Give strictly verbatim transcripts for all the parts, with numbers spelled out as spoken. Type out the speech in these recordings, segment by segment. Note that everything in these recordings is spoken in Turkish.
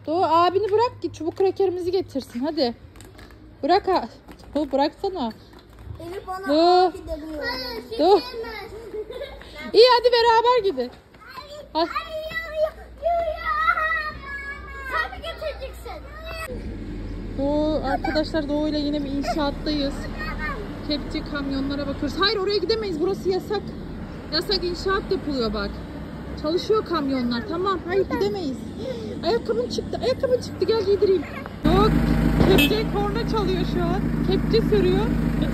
Doğu abini bırak ki çubuk krakerimizi getirsin hadi. Bırak ha. Doğu bıraksana. Elif bana Doğu. Doğu. İyi hadi beraber gidin. Hadi. Sen mi getireceksin? Doğu arkadaşlar Doğu'yla yine bir inşaattayız. Kepçe kamyonlara bakıyoruz. Hayır oraya gidemeyiz. Burası yasak. Yasak inşaat yapılıyor bak. Çalışıyor kamyonlar. Tamam. Hayır gidemeyiz. Ayakkabın çıktı. Ayakkabın çıktı. Gel giydireyim. Yok. Kepçe korna çalıyor şu an. Kepçe sürüyor.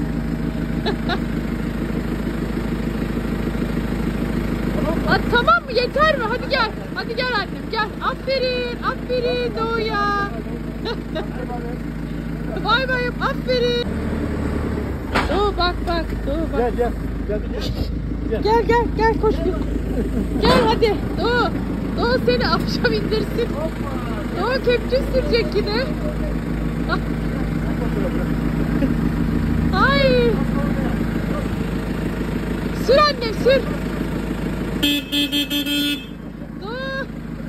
Hadi, tamam mı? Yeter mi? Hadi gel. Hadi gel annem. Gel. Aferin. Aferin Doğu'ya. Bay bay. Aferin. Doğu bak bak. Doğu bak. Gel gel. Gel. Gel gel gel, gel koş. Gel hadi. Doğu. Doğu seni akşam indirsin. Doğu kepçe sürecek yine. Ay. Sür annem sür. Doğu.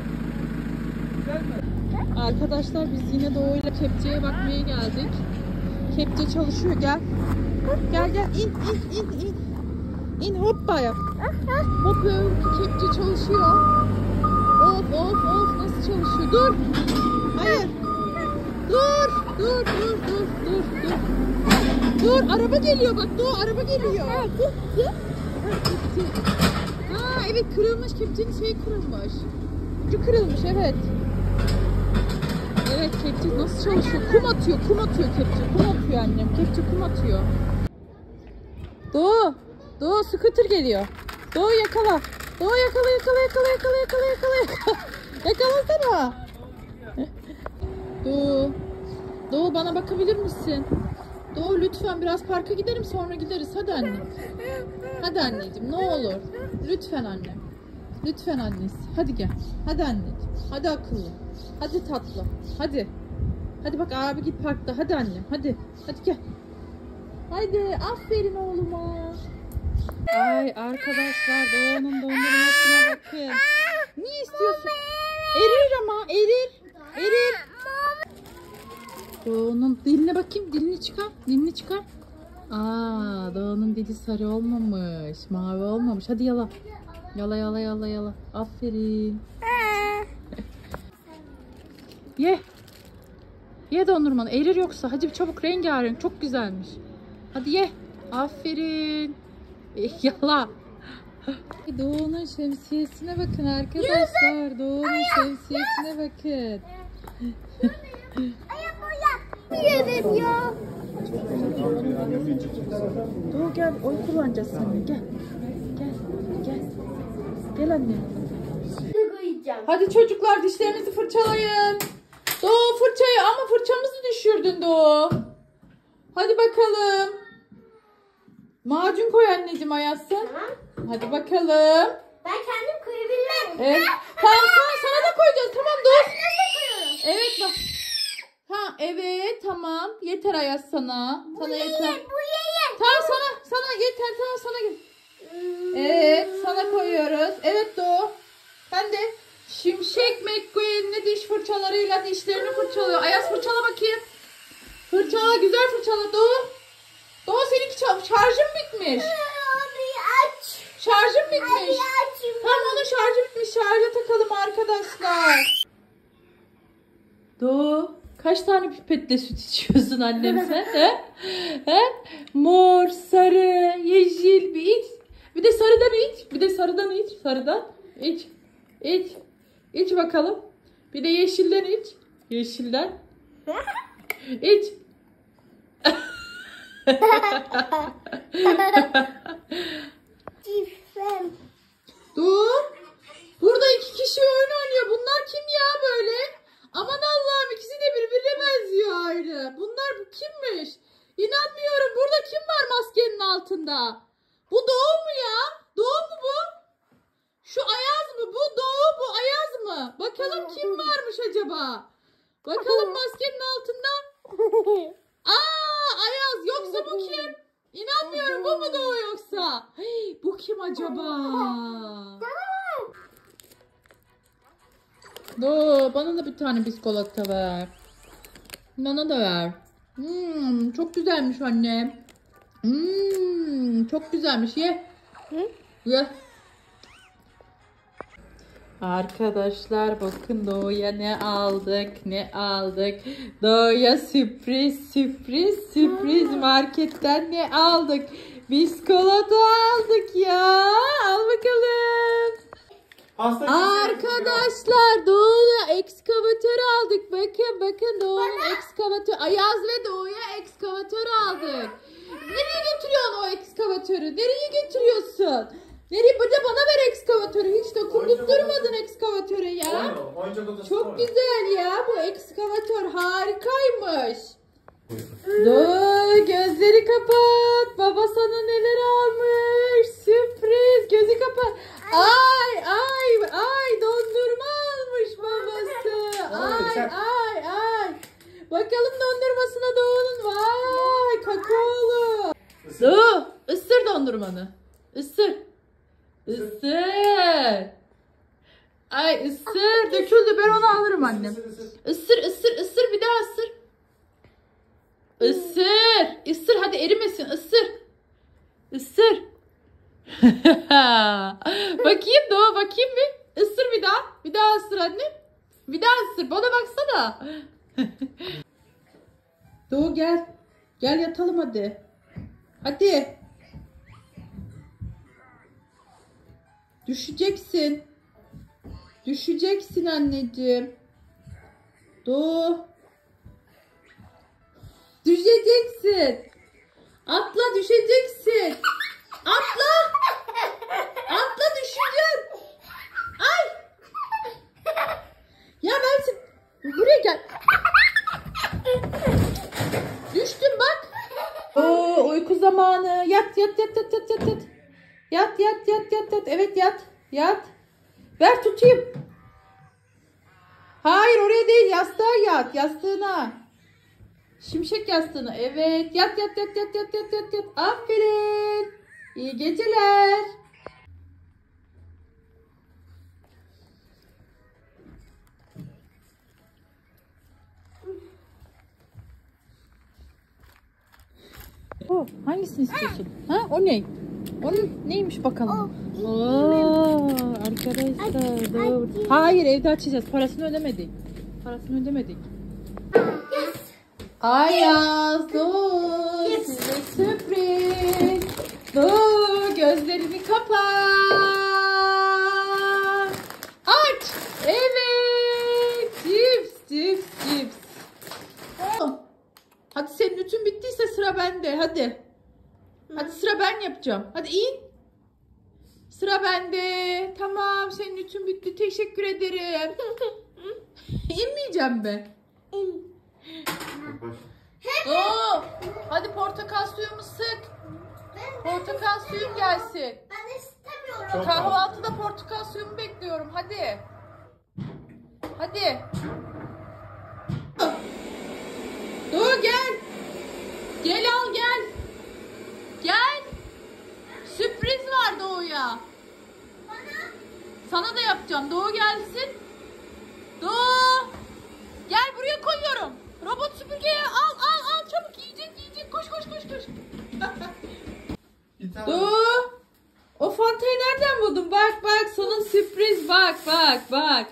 Arkadaşlar biz yine Doğu'yla kepçeye bakmaya geldik. Kepçe çalışıyor gel. Gel gel in in in in. İn hoppa yap. Hop kepçe çalışıyor. Of of of nasıl çalışıyor? Dur. Hayır. Dur. Dur dur dur dur dur. Dur araba geliyor bak Doğu araba geliyor. Ha evet kırılmış kepçenin şeyi kırılmış. Ucu kırılmış evet. Evet kepçe nasıl çalışıyor? Kum atıyor kum atıyor kepçe. Kum atıyor annem. Kepçe kum atıyor. Doğu. Doğu scooter geliyor. Doğu yakala. Doğu yakala yakala yakala yakala yakala yakala yakala. Yakalasana. Doğu. Doğu bana bakabilir misin? Doğu lütfen biraz parka gidelim sonra gideriz. Hadi annem. Hadi anneciğim ne olur. Lütfen annem. Lütfen annesi. Hadi gel. Hadi anneciğim. Hadi akıllı. Hadi tatlı. Hadi. Hadi bak abi git parkta. Hadi annem. Hadi. Hadi gel. Hadi. Aferin oğluma. Ay arkadaşlar Doğu'nun dondurmasına bakın. Ne istiyorsun? Erir ama erir. Erir. Doğu'nun diline bakayım. Dilini çıkar. Dilini çıkar. Aa Doğu'nun dili sarı olmamış. Mavi olmamış. Hadi yala. Yala yala yala yala. Aferin. Ye. Ye dondurmanı. Erir yoksa. Hadi çabuk rengarenk. Çok güzelmiş. Hadi ye. Aferin. Yala. Doğu'nun şemsiyesine bakın arkadaşlar. Doğu'nun şemsiyesine bakın. Yerim ya. Doğu gel. Oy kullanacağız seninle. Gel. Gel. Gel. Gel anne. Hadi çocuklar dişlerinizi fırçalayın. Doğu fırçayı ama fırçamızı düşürdün Doğu. Hadi bakalım. Macun koy anneciğim Ayasın. Hadi bakalım. Ben kendim koyabilirim. Evet. Tamam tamam sana da koyacağız. Tamam Doğu. Evet bak. Ha evet tamam. Yeter Ayas sana. Sana Bu yeter. ye, bu ye, ye. Tamam sana sana yeter tamam sana gel. Evet sana koyuyoruz. Evet Doğu. Ben de Şimşek McQueen'li diş fırçalarıyla dişlerini fırçalıyor. Ayas fırçala bakayım. Fırçala güzel fırçala Doğu. Doğu seninki şarjın bitmiş. Abi aç. Şarjın bitmiş. Abi aç. Tamam onun şarjı bitmiş. Şarja takalım arkadaşlar. Doğu kaç tane pipetle süt içiyorsun annem sen? He? He? Mor, sarı, yeşil bir iç. Bir de sarıdan iç. Bir de sarıdan iç. Sarıdan iç. İç. İç bakalım. Bir de yeşilden iç. Yeşilden. İç. Doğu. Burada iki kişi oyun oynuyor. Bunlar kim ya böyle? Aman Allah'ım ikisi de birbirine benziyor ayrı. Bunlar bu kimmiş? İnanmıyorum. Burada kim var maskenin altında? Bu Doğu mu ya? Doğu mu bu? Şu Ayaz mı? Bu Doğu bu Ayaz mı? Bakalım kim varmış acaba? Bakalım maskenin altında. Aa Ayaz yoksa bu kim? İnanmıyorum bu mu Doğu yoksa? Hey, bu kim acaba? Doğu bana da bir tane biskolata ver. Bana da ver. Hmm, çok güzelmiş anne. Hmm, çok güzelmiş. Ye. Hı? Ye. Arkadaşlar bakın Doğu'ya ne aldık ne aldık. Doğu'ya sürpriz sürpriz sürpriz marketten ne aldık. Biskolata aldık ya. Al bakalım. Arkadaşlar Doğu'ya ekskavatör aldık. Bakın bakın Doğu'nun ekskavatör. Ayaz ve Doğu'ya ekskavatör aldık. Nereye götürüyorsun o ekskavatörü? Nereye götürüyorsun? Nereye? Bir de bana ver ekskavatörü. Hiç dokundurmadın ekskavatöre ya. Çok güzel ya. Bu ekskavatör harikaymış. Dur gözleri kapat. Baba sana neler almış. Sürpriz. Gözü kapat. Ay ay ay dondurma almış babası. Ay ay ay. Bakalım dondurmasına Doğu'nun. Vay kakaolu. Doğu ısır dondurmanı. Isır. Isır. Ay ısır. Döküldü ben onu alırım annem. Isır ısır ısır bir daha ısır. Isır. Isır hadi erimesin ısır. Isır. Bakayım Doğu bakayım bir. Isır bir daha. Bir daha ısır anne. Bir daha ısır. Bana baksana. Doğu gel. Gel yatalım hadi. Hadi. Düşeceksin. Düşeceksin anneciğim. Doğu. Düşeceksin. Atla düşeceksin. Atla. Atla düşeceksin. Ay. Ya ben sen... Buraya gel. Düştüm bak. Oo, uyku zamanı. Yat yat yat yat yat yat yat. Yat yat yat yat yat. Evet yat. Yat. Ver tutayım. Hayır oraya değil yastığa yat. Yastığına. Şimşek yastığına. Evet. Yat yat yat yat yat yat yat yat. Aferin. İyi geceler. O hangisini istiyorsun? Ha o ne? Onun neymiş bakalım? Oo arkadaşlar. Doğru. Hayır evde açacağız. Parasını ödemedik. Parasını ödemedik. Ayaz dur. Size sürpriz. Dur gözlerini kapat. Aç. Evet. Cips cips cips. Oh. Hadi senin ütün bittiyse sıra bende. Hadi. Hadi sıra ben yapacağım. Hadi in. Sıra bende. Tamam senin ütün bitti. Teşekkür ederim. İnmeyeceğim ben. İn. Oo, hadi portakal suyumu sık. Portakal suyum gelsin. Ben istemiyorum. Kahvaltıda portakal suyumu bekliyorum. Hadi. Hadi. Doğu gel. Gel al gel. Gel. Sürpriz var Doğu'ya. Bana. Sana da yapacağım. Doğu gelsin. Doğu. Gel buraya koyuyorum. Robot süpürgeyi al al al çabuk yiyecek yiyecek. Koş koş koş koş. Doğu. O Fanta'yı nereden buldun? Bak bak sana sürpriz bak bak bak.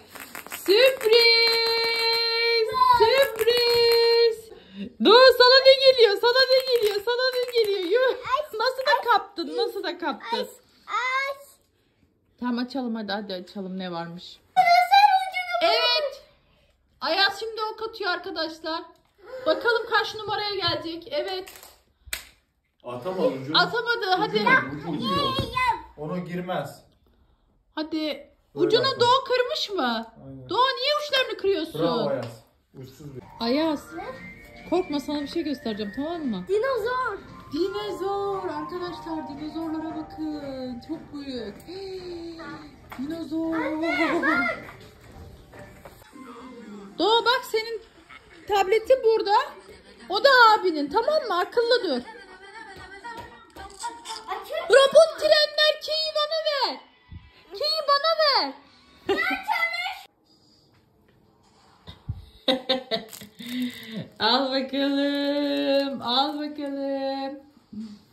Sürpriz. Sürpriz. Doğu sana ne geliyor? Sana ne geliyor? Sana ne geliyor? Yuh. Nasıl da kaptın? Nasıl da kaptın? Aç. Tamam açalım hadi hadi açalım ne varmış. Evet. Ayaz şimdi ok atıyor arkadaşlar. Bakalım kaç numaraya gelecek. Evet. Atamadı ucu. Atamadı. Hadi. Ucu, ucu yok. Ona girmez. Hadi. Böyle Ucunu yapalım. Doğu kırmış mı? Aynen. Doğu niye uçlarını kırıyorsun? Bravo Ayaz. Uçsuz bir. Ayaz. Korkma sana bir şey göstereceğim tamam mı? Dinozor. Dinozor. Arkadaşlar dinozorlara bakın. Çok büyük. Dinozor. Doğu bak senin tabletin burada. O da abinin tamam mı? Akıllı dur. Robot trenler keyi bana ver. Keyi bana ver. Al bakalım. Al bakalım.